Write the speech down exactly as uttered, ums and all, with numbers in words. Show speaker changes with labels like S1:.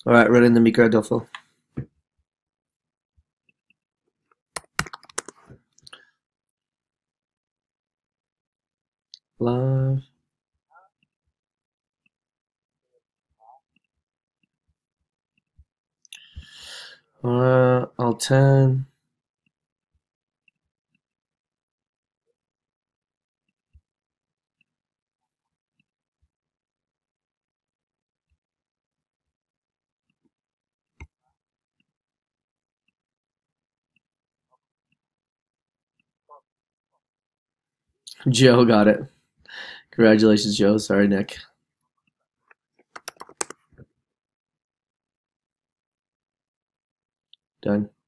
S1: All right, running the Mika Adolfo. Live. Uh, all ten. Joe got it. Congratulations, Joe. Sorry, Nick. Done.